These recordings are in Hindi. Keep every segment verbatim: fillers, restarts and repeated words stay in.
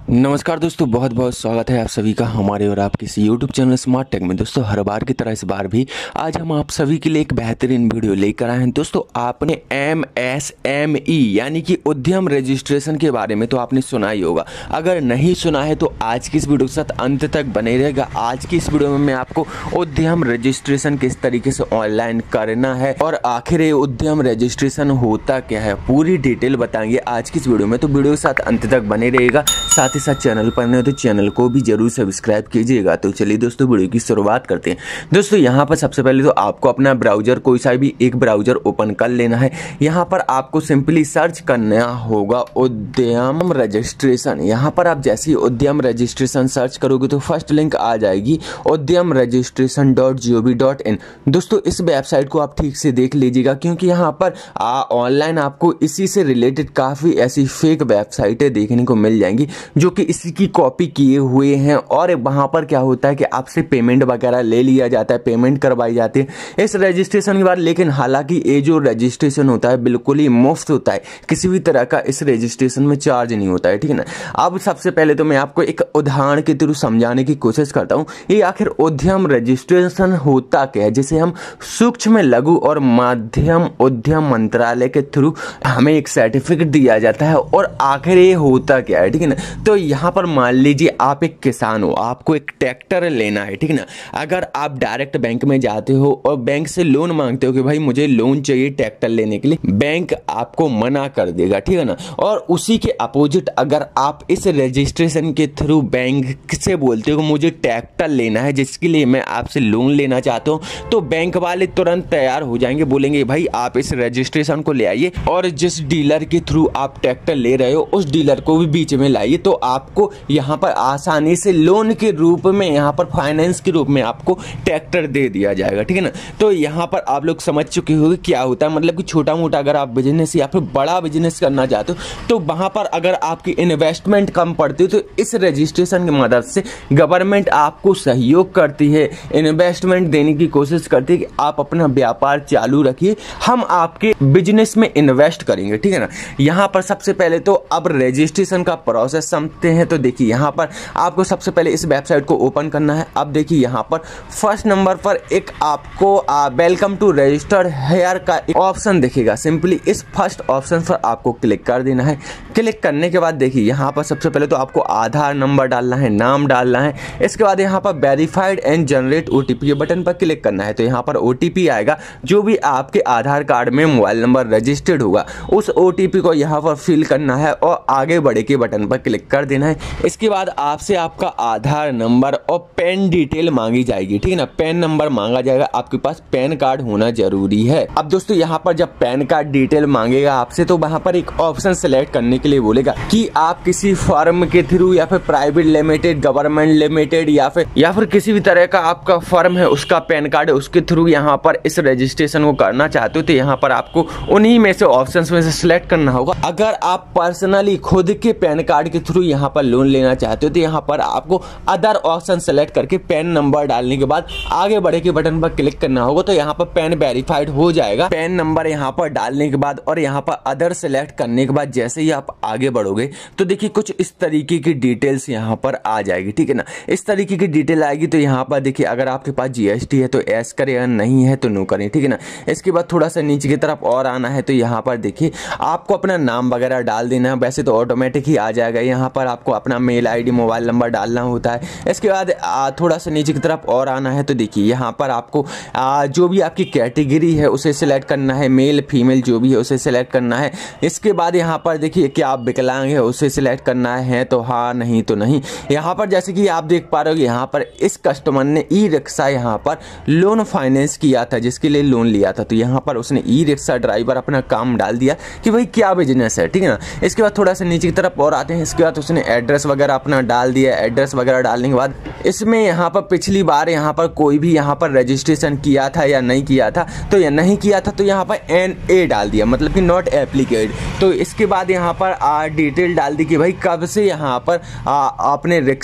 नमस्कार दोस्तों, बहुत बहुत स्वागत है आप सभी का हमारे और आपके इस यूट्यूब चैनल स्मार्ट टेक में। दोस्तों हर बार की तरह इस बार भी आज हम आप सभी के लिए एक बेहतरीन वीडियो लेकर आए हैं। दोस्तों आपने एम एस एम ई यानी कि उद्यम रजिस्ट्रेशन के बारे में तो आपने सुना ही होगा। अगर नहीं सुना है तो आज की इस वीडियो के साथ अंत तक बने रहेगा। आज की इस वीडियो में मैं आपको उद्यम रजिस्ट्रेशन किस तरीके से ऑनलाइन करना है और आखिर ये उद्यम रजिस्ट्रेशन होता क्या है, पूरी डिटेल बताएंगे आज की इस वीडियो में। तो वीडियो के साथ अंत तक बने रहेगा। साथ ही साथ चैनल पर नए तो चैनल को भी जरूर सब्सक्राइब कीजिएगा। तो चलिए दोस्तों वीडियो की शुरुआत करते हैं। दोस्तों यहाँ पर सबसे पहले तो आपको अपना ब्राउजर कोई सा भी एक ब्राउजर ओपन कर लेना है। यहाँ पर आपको सिंपली सर्च करना होगा उद्यम रजिस्ट्रेशन। यहाँ पर आप जैसे ही उद्यम रजिस्ट्रेशन सर्च करोगे तो फर्स्ट लिंक आ जाएगी Udyam registration dot G O V dot in. दोस्तों इस वेबसाइट को आप ठीक से देख लीजिएगा, क्योंकि यहाँ पर ऑनलाइन आपको इसी से रिलेटेड काफ़ी ऐसी फेक वेबसाइटें देखने को मिल जाएंगी जो कि इसी की कॉपी किए हुए हैं। और वहां पर क्या होता है कि आपसे पेमेंट वगैरह ले लिया जाता है, पेमेंट करवाई जाती है इस रजिस्ट्रेशन के बाद। लेकिन हालांकि ये जो रजिस्ट्रेशन होता है बिल्कुल ही मुफ्त होता है, किसी भी तरह का इस रजिस्ट्रेशन में चार्ज नहीं होता है, ठीक है ना। अब सबसे पहले तो मैं आपको एक उदाहरण के थ्रू समझाने की कोशिश करता हूँ ये आखिर उद्यम रजिस्ट्रेशन होता क्या है, जिसे हम सूक्ष्म लघु और मध्यम उद्यम मंत्रालय के थ्रू हमें एक सर्टिफिकेट दिया जाता है। और आखिर ये होता क्या है, ठीक है ना। तो यहाँ पर मान लीजिए आप एक किसान हो, आपको एक ट्रैक्टर लेना है, ठीक है ना। अगर आप डायरेक्ट बैंक में जाते हो और बैंक से लोन मांगते हो कि भाई मुझे लोन चाहिए ट्रैक्टर लेने के लिए, बैंक आपको मना कर देगा, ठीक है ना। और उसी के अपोजिट अगर आप इस रजिस्ट्रेशन के थ्रू बैंक से बोलते हो कि मुझे ट्रैक्टर लेना है जिसके लिए मैं आपसे लोन लेना चाहता हूँ, तो बैंक वाले तुरंत तैयार हो जाएंगे, बोलेंगे भाई आप इस रजिस्ट्रेशन को ले आइए और जिस डीलर के थ्रू आप ट्रैक्टर ले रहे हो उस डीलर को भी बीच में लाइए। तो आपको यहाँ पर आसानी से लोन के रूप में, यहाँ पर फाइनेंस के रूप में आपको ट्रैक्टर दे दिया जाएगा, ठीक है ना। तो यहाँ पर आप लोग समझ चुके होंगे क्या होता है, मतलब कि छोटा मोटा अगर आप बिजनेस या फिर बड़ा बिजनेस करना चाहते हो तो वहाँ पर अगर आपकी इन्वेस्टमेंट कम पड़ती है तो इस रजिस्ट्रेशन की मदद से गवर्नमेंट आपको सहयोग करती है, इन्वेस्टमेंट देने की कोशिश करती है कि आप अपना व्यापार चालू रखिए, हम आपके बिजनेस में इन्वेस्ट करेंगे, ठीक है ना। यहाँ पर सबसे पहले तो अब रजिस्ट्रेशन का प्रोसेस समझते हैं। तो देखिए यहाँ पर आपको सबसे पहले इस वेबसाइट को ओपन करना है। अब देखिए यहाँ पर फर्स्ट नंबर पर एक आपको वेलकम टू रजिस्टर्ड हेयर का ऑप्शन दिखेगा। सिंपली इस फर्स्ट ऑप्शन पर आपको क्लिक कर देना है। क्लिक करने के बाद देखिए यहाँ पर सबसे पहले तो आपको आधार नंबर डालना है, नाम डालना है। इसके बाद यहाँ पर verified and generate O T P button पर क्लिक करना है। तो यहाँ पर ओ टी पी आएगा, जो भी आपके आधार कार्ड में मोबाइल नंबर रजिस्टर्ड होगा उस ओ टी पी को यहाँ पर फिल करना है और आगे बढ़े के बटन पर क्लिक कर देना है। इसके बाद आपसे आपका आधार नंबर और पैन डिटेल मांगी जाएगी, ठीक है ना। पैन नंबर मांगा जाएगा, आपके पास पैन कार्ड होना जरूरी है। अब दोस्तों यहाँ पर जब पैन कार्ड डिटेल मांगेगा आपसे तो वहां पर एक ऑप्शन सेलेक्ट करने के लिए बोलेगा कि आप किसी फर्म के थ्रू या फिर प्राइवेट लिमिटेड, गवर्नमेंट लिमिटेड या फिर या फिर किसी भी तरह का आपका फर्म है उसका पैन कार्ड है, उसके थ्रू यहाँ पर इस रजिस्ट्रेशन को करना चाहते हो तो यहाँ पर आपको उन्हीं में से ऑप्शन में से सिलेक्ट करना होगा। अगर आप पर्सनली खुद के पैन कार्ड के थ्रू यहाँ पर लोन लेना चाहते हो तो यहाँ पर आपको अदर ऑप्शन सेलेक्ट करके पैन नंबर डालने के बाद आगे बढ़े के बटन पर क्लिक करना होगा। तो यहाँ पर पैन वेरीफाइड हो जाएगा। पैन नंबर यहाँ पर डालने के बाद और यहाँ पर अदर सेलेक्ट करने के बाद जैसे ही आप आगे बढ़ोगे तो देखिए कुछ इस तरीके की डिटेल्स यहाँ पर आ जाएगी, ठीक है ना। इस तरीके की डिटेल आएगी तो यहाँ पर देखिए अगर आपके पास जी एस टी है तो एस करें, अगर नहीं है तो नो करें, ठीक है ना। इसके बाद थोड़ा सा नीचे की तरफ और आना है तो यहाँ पर देखिए आपको अपना नाम वगैरह डाल देना है। वैसे तो ऑटोमेटिक ही आ जाएगा, यहाँ पर आपको अपना मेल आईडी, मोबाइल नंबर डालना होता है। इसके बाद थोड़ा सा नीचे की तरफ और आना है तो देखिए यहाँ पर आपको आ, जो भी आपकी कैटेगरी है उसे सिलेक्ट करना है, मेल फीमेल जो भी है उसे सिलेक्ट करना है। इसके बाद यहाँ पर देखिए कि आप विकलांग है उसे सिलेक्ट करना है तो हाँ, नहीं तो नहीं। यहाँ पर जैसे कि आप देख पा रहे हो यहाँ पर इस कस्टमर ने ई रिक्शा यहाँ पर लोन फाइनेंस किया था, जिसके लिए लोन लिया था। तो यहाँ पर उसने ई रिक्शा ड्राइवर अपना काम डाल दिया कि भाई क्या बिजनेस है, ठीक है ना। इसके बाद थोड़ा सा नीचे की तरफ और आते हैं। इसके बाद उसने एड्रेस वगैरह अपना डाल दिया। एड्रेस वगैरह डालने के बाद इसमें यहाँ पर पिछली बार यहाँ पर कोई भी यहाँ पर रजिस्ट्रेशन किया था या नहीं किया था, तो या नहीं किया था तो यहाँ पर एन ए डाल दिया, मतलब कि नॉट एप्लीकेड। तो इसके बाद यहाँ पर डिटेल डाल दी कि भाई कब से यहाँ पर आ, आपने रिक्शा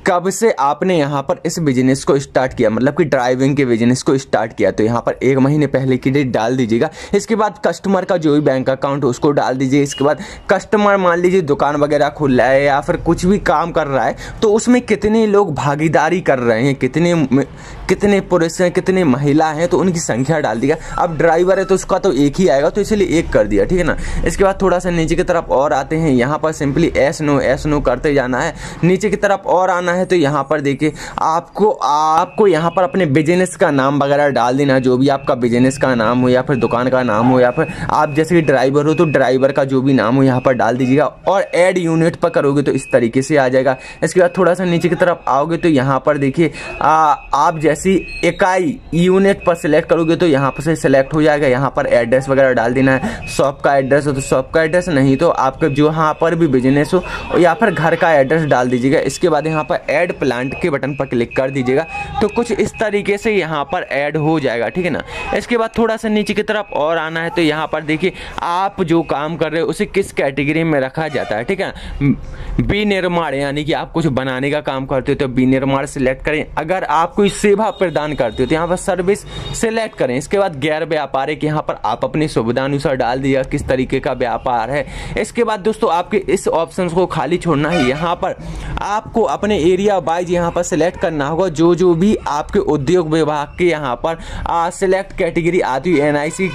कब से आपने यहाँ पर इस बिजनेस को स्टार्ट किया, मतलब कि ड्राइविंग के बिजनेस को स्टार्ट किया, तो यहाँ पर एक महीने पहले की डेट डाल दीजिएगा। इसके बाद कस्टमर का जो भी बैंक अकाउंट है उसको डाल दीजिए। इसके बाद कस्टमर मान लीजिए दुकान वगैरह खोल रहा है या फिर कुछ भी काम कर रहा है, तो उसमें कितने लोग भागीदारी कर रहे हैं, कितने कितने पुरुष हैं, कितने महिला हैं, तो उनकी संख्या डाल दिया। अब ड्राइवर है तो उसका तो एक ही आएगा, तो इसलिए एक कर दिया, ठीक है ना। इसके बाद थोड़ा सा नीचे की तरफ और आते हैं, यहाँ पर simply yes no yes no करते जाना है। नीचे की तरफ और आना है तो यहाँ पर देखिए आपको आपको यहाँ पर अपने बिजनेस का नाम वगैरह डाल देना, जो भी आपका बिजनेस का नाम हो या फिर दुकान का नाम हो या फिर आप जैसे कि ड्राइवर हो तो ड्राइवर का जो भी नाम हो यहाँ पर डाल दीजिएगा। और ऐड यूनिट पर करोगे तो इस तरीके से आ जाएगा। इसके बाद थोड़ा सा नीचे की तरफ आओगे तो यहाँ पर देखिए आप जैसी इकाई यूनिट पर सिलेक्ट करोगे तो यहाँ पर से सिलेक्ट हो जाएगा। यहाँ पर एड्रेस वगैरह डाल देना है, शॉप का एड्रेस हो तो शॉप का एड्रेस, नहीं तो आपका जो यहाँ पर भी बिजनेस हो या फिर घर का एड्रेस डाल दीजिएगा। इसके बाद यहाँ पर ऐड प्लांट के बटन पर क्लिक कर दीजिएगा, तो कुछ इस तरीके से यहाँ पर ऐड हो जाएगा, ठीक है ना। इसके बाद थोड़ा सा नीचे की तरफ और आना है तो यहाँ पर देखिए आप जो काम कर रहे हो उसे किस कैटेगरी में रखा जाता है, ठीक है। बी निर्माण यानी कि आप कुछ बनाने का काम करते हो तो बी निर्माण सिलेक्ट करें। अगर आप कोई सेवा प्रदान करते हो तो यहाँ पर सर्विस सिलेक्ट करें। इसके बाद गैर व्यापारिक, यहाँ पर आप अपनी सुविधा अनुसार डाल दिया किस तरीके का व्यापार है। इसके बाद दोस्तों आपके इस ऑप्शन को खाली छोड़ना है। यहाँ पर आपको अपने एरिया वाइज यहाँ पर सिलेक्ट करना होगा, जो जो भी आपके उद्योग विभाग के यहाँ पर सिलेक्ट कैटेगरी आती है, एन आई सी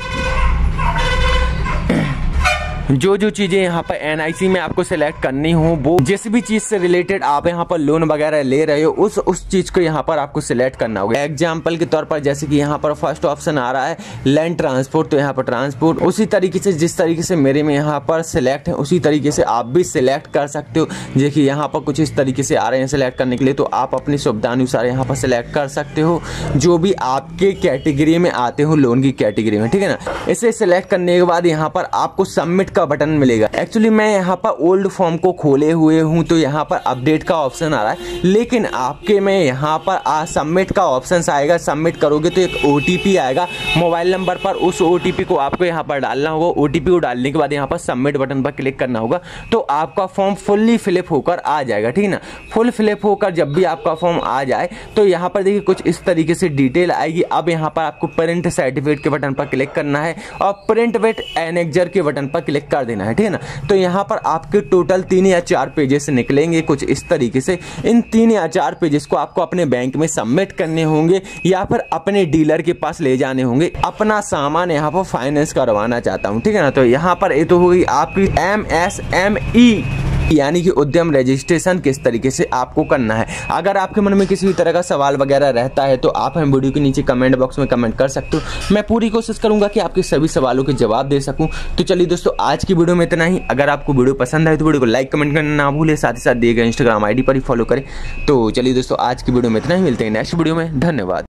जो जो चीज़ें यहाँ पर एन आई सी में आपको सिलेक्ट करनी हो, वो जिस भी चीज़ से रिलेटेड आप यहाँ पर लोन वगैरह ले रहे हो उस उस चीज़ को यहाँ पर आपको सिलेक्ट करना होगा। एग्जाम्पल के तौर पर जैसे कि यहाँ पर फर्स्ट ऑप्शन आ रहा है लैंड ट्रांसपोर्ट, तो यहाँ पर ट्रांसपोर्ट उसी तरीके से जिस तरीके से मेरे में यहाँ पर सिलेक्ट है उसी तरीके से आप भी सिलेक्ट कर सकते हो। देखिए यहाँ पर कुछ इस तरीके से आ रहे हैं सिलेक्ट करने के लिए, तो आप अपनी सुविधा अनुसार यहाँ पर सिलेक्ट कर सकते हो जो भी आपके कैटेगरी में आते हो, लोन की कैटेगरी में, ठीक है ना। इसे सिलेक्ट करने के बाद यहाँ पर आपको सबमिट का बटन मिलेगा। एक्चुअली मैं यहाँ पर ओल्ड फॉर्म को खोले हुए हूँ तो यहाँ पर अपडेट का ऑप्शन आ रहा है, लेकिन आपके में यहाँ पर आ सबमिट का ऑप्शन आएगा। सबमिट करोगे तो एक ओटीपी आएगा मोबाइल नंबर पर, उस ओटीपी को आपको यहाँ पर डालना होगा। ओटीपी को डालने के बाद यहाँ पर सबमिट बटन पर क्लिक करना होगा, तो आपका फॉर्म फुल्ली फिलअप होकर आ जाएगा, ठीक है ना। फुल फिलअप होकर जब भी आपका फॉर्म आ जाए तो यहाँ पर देखिए कुछ इस तरीके से डिटेल आएगी। अब यहाँ पर आपको प्रिंट सर्टिफिकेट के बटन पर क्लिक करना है और प्रिंट विथ एनेक्जर के बटन पर क्लिक कर देना है, ठीक है ना। तो यहाँ पर आपके टोटल तीन या चार पेजेस निकलेंगे कुछ इस तरीके से। इन तीन या चार पेजेस को आपको अपने बैंक में सबमिट करने होंगे या फिर अपने डीलर के पास ले जाने होंगे। अपना सामान यहाँ पर फाइनेंस करवाना चाहता हूँ, ठीक है ना। तो यहाँ पर ये तो होगी आपकी एम एस एम ई यानी कि उद्यम रजिस्ट्रेशन किस तरीके से आपको करना है। अगर आपके मन में किसी भी तरह का सवाल वगैरह रहता है तो आप हम वीडियो के नीचे कमेंट बॉक्स में कमेंट कर सकते हो। मैं पूरी कोशिश करूंगा कि आपके सभी सवालों के जवाब दे सकूं। तो चलिए दोस्तों आज की वीडियो में इतना ही। अगर आपको वीडियो पसंद आए तो वीडियो को लाइक कमेंट करना ना भूलें, साथ ही साथ दिए गए इंस्टाग्राम आई डी पर ही फॉलो करें। तो चलिए दोस्तों आज की वीडियो में इतना ही, मिलते हैं नेक्स्ट वीडियो में। धन्यवाद।